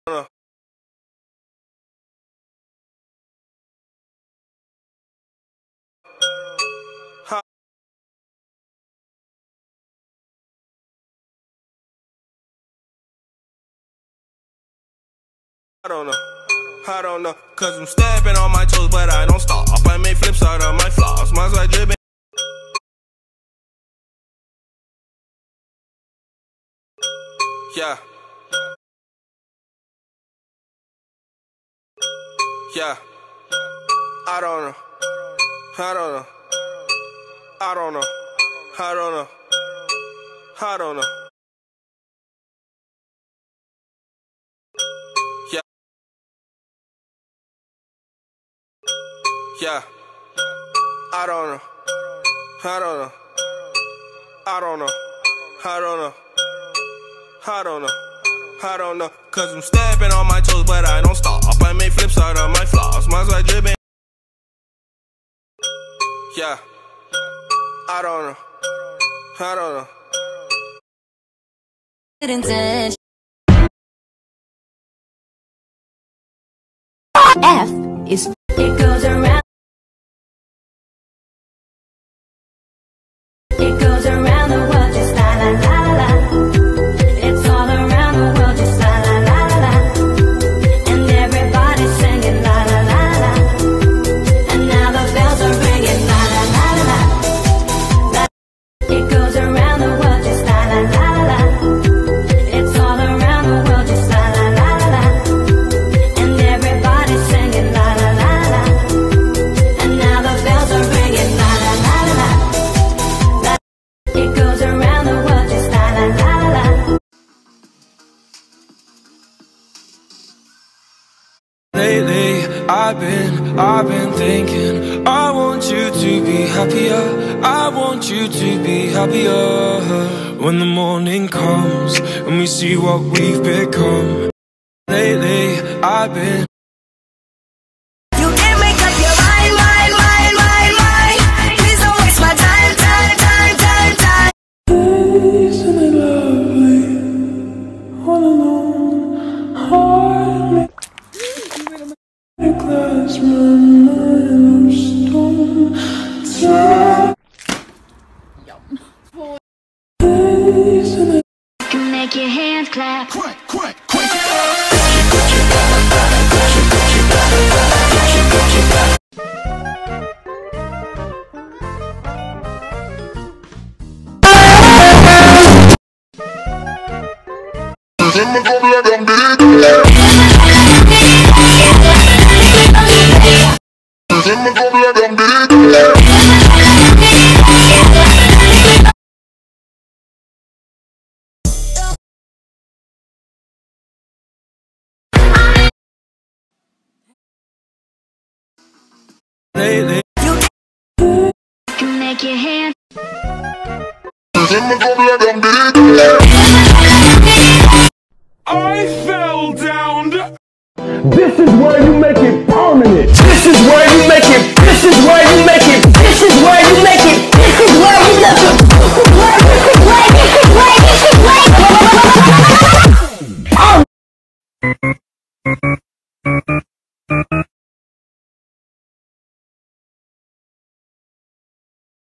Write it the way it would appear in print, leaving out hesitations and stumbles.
I don't know, cause I'm stepping on my toes, but I don't stop. I make flips out of my flaws, mine's like dripping. Yeah. Yeah. I don't know. I don't know. I don't know. I don't know. I don't know. Yeah. Yeah. I don't know. I don't know. I don't know. I don't know. I don't know. I don't know. Cause I'm stepping on my toes, but I don't stop. I make flips out of my flaws. Mine's like dripping. Yeah. I don't know. I don't know. F is it goes around. It goes around the world just la la la la la. It's all around the world just la la la la la. And everybody's singing la la la la. And now the bells are ringing la la la la la. It goes around the world just la la la la la. It's all around the world just la la la la la. And everybody's singing la la la la. And now the bells are ringing la la la la la. It goes around the world just la la la la. Lately, I've been thinking, I want you to be happier. I want you to be happier. When the morning comes and we see what we've become. Lately, I've been. You can't make up your mind. Please don't waste my time. Isn't it lovely? All alone, hardly. A glass, my mind of stone. Isn't it? Make your hands clap. Lately. Make your hands.